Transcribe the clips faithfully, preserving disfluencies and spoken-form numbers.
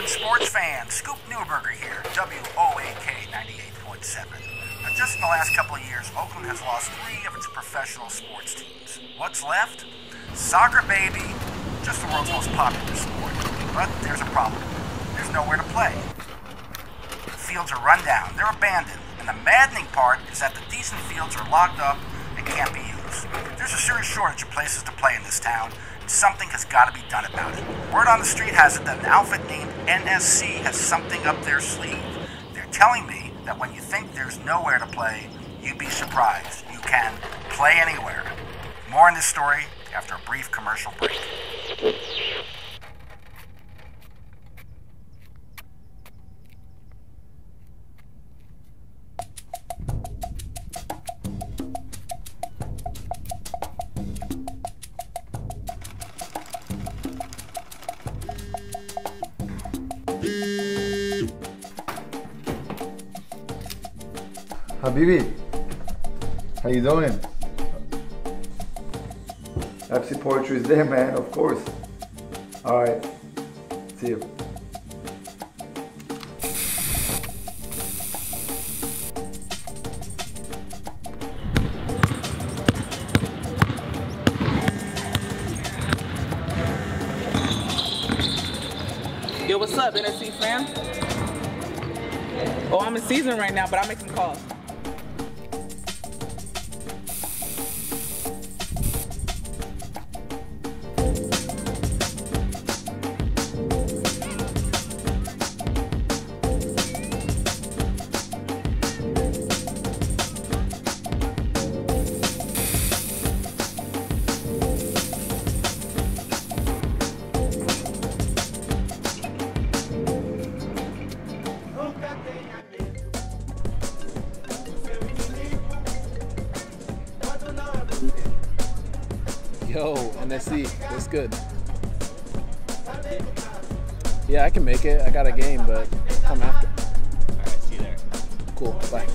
Oakland sports fans, Scoop Neuberger here, W O A K ninety-eight point seven. Now, just in the last couple of years, Oakland has lost three of its professional sports teams. What's left? Soccer, baby. Just the world's most popular sport. But there's a problem. There's nowhere to play. The fields are run down, they're abandoned, and the maddening part is that the decent fields are locked up and can't be used. There's a serious shortage of places to play in this town, and something has got to be done about it. Word on the street has it that an outfit named N S C has something up their sleeve. They're telling me that when you think there's nowhere to play, you'd be surprised. You can play anywhere. More on this story after a brief commercial break. Habibi, how you doing? F C Poetry is there, man, of course. Alright, see you. Yo, what's up, N S C fam? Oh, I'm in season right now, but I'll make some calls. Yo, N S C, what's good? Yeah, I can make it. I got a game, but come after. Alright, see you there. Cool, bye.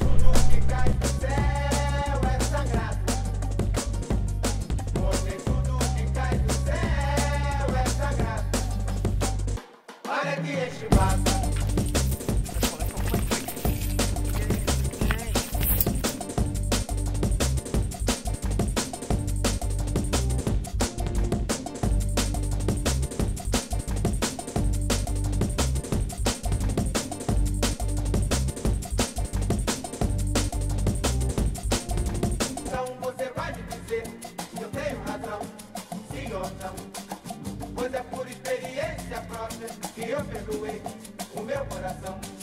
Pois é por experiência própria que eu perdoei o meu coração.